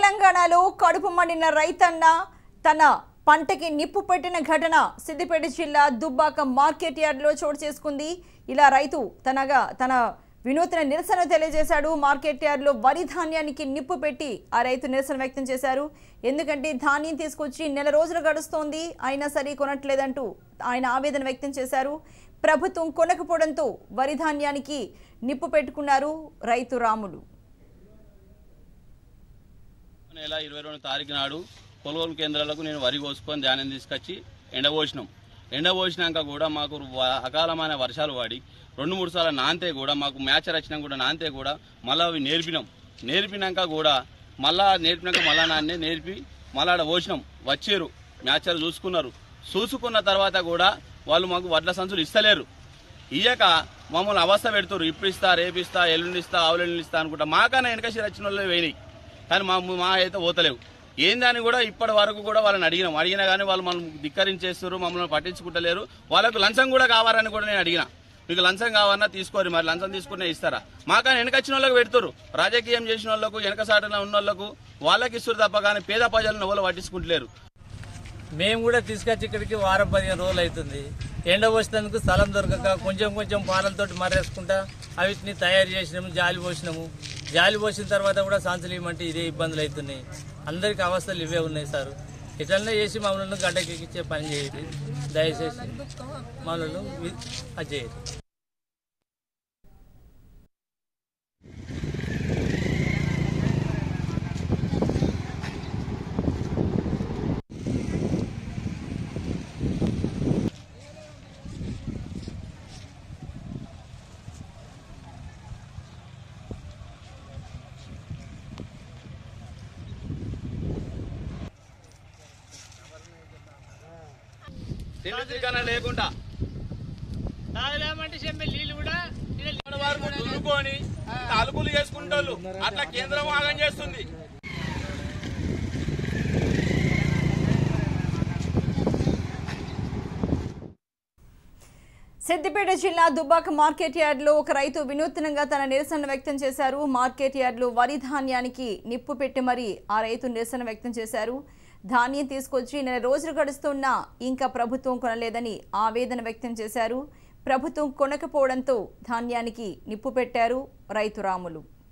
తెలంగాణలో కడుపు మండిన రైతన్న తన పంటకి నిప్పు పెట్టిన ఘటన సిద్దిపేట జిల్లా దుబ్బాక మార్కెట్ యార్డ్లో చోటు చేసుకుంది. ఇలా రైతు తన వినూత్న నిరసన తెలియజేశాడు. మార్కెట్ యార్డ్లో వరి ధాన్యానికి నిప్పు పెట్టి ఆ రైతు నిరసన వ్యక్తం చేశారు. ఎందుకంటే ధాన్యం తీసుకొచ్చి నెల రోజులు గడుస్తోంది, అయినా సరే కొనట్లేదంటూ ఆయన ఆవేదన వ్యక్తం చేశారు. ప్రభుత్వం కొనకపోవడంతో వరి ధాన్యానికి నిప్పు పెట్టుకున్నారు రైతు రాములు. నెల 22 తారీఖు నాడు కొనుగోలు కేంద్రాలకు నేను వరి కోసుకొని ధాన్యం తీసుకొచ్చి ఎండబోసినాక కూడా మాకు అకాలమైన వర్షాలు పడి 2-3 సార్లు నాంతే కూడా మాకు మ్యాచర్ వచ్చినా కూడా నాంతే కూడా మళ్ళీ అవి నేర్పినాక కూడా మళ్ళా నాన్నే నేర్పి మళ్ళీ పోసినాం. వచ్చారు మ్యాచర్ చూసుకున్న తర్వాత కూడా వాళ్ళు మాకు వడ్ల సంచులు ఇస్తలేరు. ఇయ్యక మమ్మల్ని అవస్థ పెడుతున్నారు. ఇప్పుడు ఇస్తా, రేపిస్తా, ఎల్లుండి ఇస్తా, ఆవులెల్లుండి ఇస్తా అనుకుంటా. మాకన్నా వెనకసి వచ్చిన వాళ్ళు పోయినాయి, కానీ మా అయితే పోతలేవు. ఏందని కూడా ఇప్పటి వరకు కూడా వాళ్ళని అడిగినా కానీ వాళ్ళు మనం ధిక్కరించేస్తారు, మమ్మల్ని పట్టించుకుంటలేరు. వాళ్ళకు లంచం కూడా కావాలని కూడా నేను అడిగినా, మీకు లంచం కావాలన్నా తీసుకోరు, మరి లంచం తీసుకునే ఇస్తారా? మాకన్నా వెనకొచ్చిన వాళ్ళకి పెడుతురు. రాజకీయం చేసిన వాళ్ళకు, వెనకసాటలో ఉన్న వాళ్ళకు వాళ్ళకి ఇస్తారు తప్ప కానీ పేద ప్రజలను ఎవరు పట్టించుకుంటలేరు. మేము కూడా తీసుకొచ్చి ఇక్కడికి 10-15 రోజులు అవుతుంది. ఎండ పోసినందుకు స్థలం దొరకక కొంచెం పాలలతో మర్రేసుకుంటా వీటిని తయారు చేసినాము, జాలి పోసిన తర్వాత కూడా సంచులు ఇవ్వమంటే ఇదే ఇబ్బందులు అవుతున్నాయి. అందరికీ అవస్థలు ఇవే ఉన్నాయి సార్. ఇట్లనే చేసి మమ్మల్ని గడ్డకెక్కిచ్చే పని చేయండి, దయచేసి మమ్మల్ని అది చేయండి. లేకుండా నీళ్ళు కూడా దున్నుకొని అలుపులు చేసుకుంటారు. అట్లా కేంద్రం ఆగం చేస్తుంది. సిద్దిపేట జిల్లా దుబ్బాక మార్కెట్ యార్డ్లో ఒక రైతు వినూత్నంగా తన నిరసన వ్యక్తం చేశారు. మార్కెట్ యార్డ్లో వరి ధాన్యానికి నిప్పు పెట్టి మరీ ఆ రైతు నిరసన వ్యక్తం చేశారు. ధాన్యం తీసుకొచ్చి నెల రోజులు గడుస్తున్నా ఇంకా ప్రభుత్వం కొనలేదని ఆవేదన వ్యక్తం చేశారు. ప్రభుత్వం కొనకపోవడంతో ధాన్యానికి నిప్పు పెట్టారు రైతు రాములు.